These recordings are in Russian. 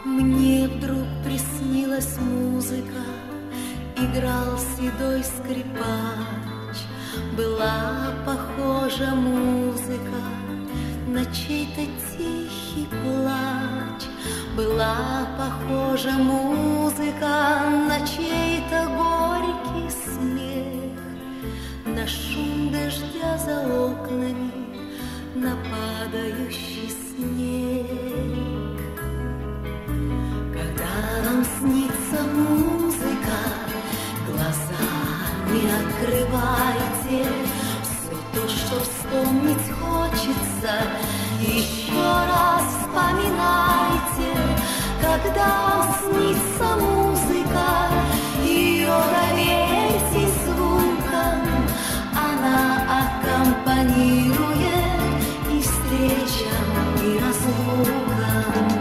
Мне вдруг приснилась музыка, играл седой скрипач. Была похожа музыка на чей-то тихий плач. Была похожа музыка на чей-то горький смех, на шум дождя за окнами, на падающий снег. Когда нам снится музыка, глаза не открывайте. Все то, что вспомнить хочется, еще раз вспоминайте. Когда вам снится музыка, ее доверьте звуком. Она аккомпанирует и встречам, и разлукам.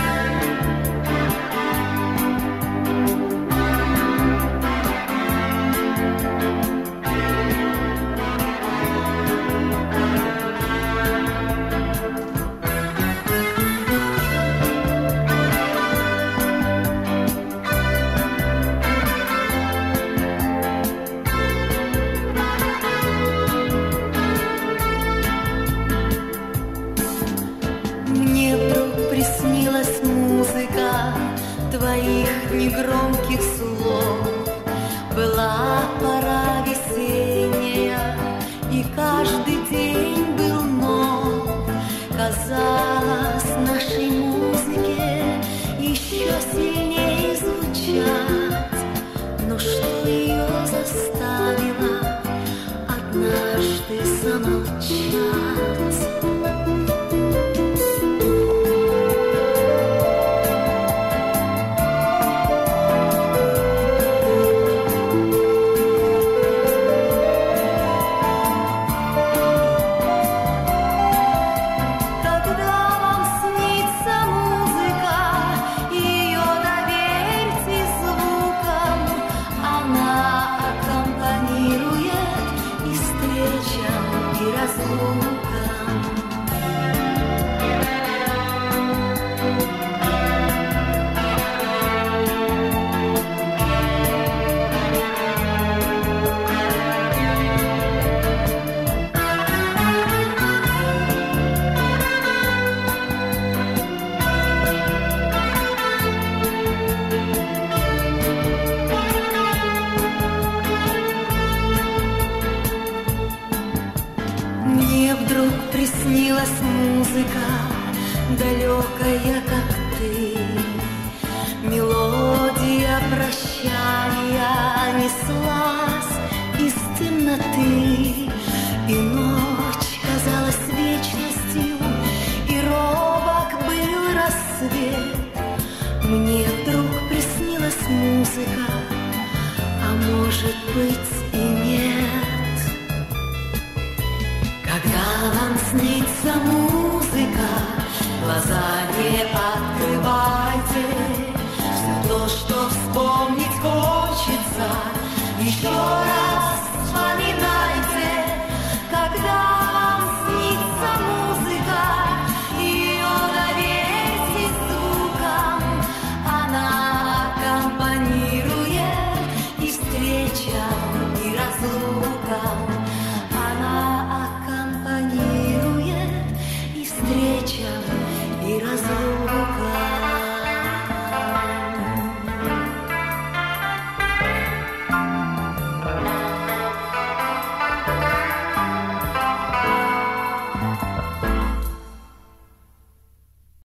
Приснилась музыка твоих негромких слов. Была пора весенняя, и каждый день был нов. Казалось, нашей музыке еще сильнее звучать. Но что ее заставило однажды замолчать? Мне вдруг приснилась музыка, далекая, как ты. Мелодия прощания неслась из темноты, и ночь казалась вечностью, и робок был рассвет. Мне вдруг приснилась музыка, а может быть и нет. Когда вам снится музыка, глаза не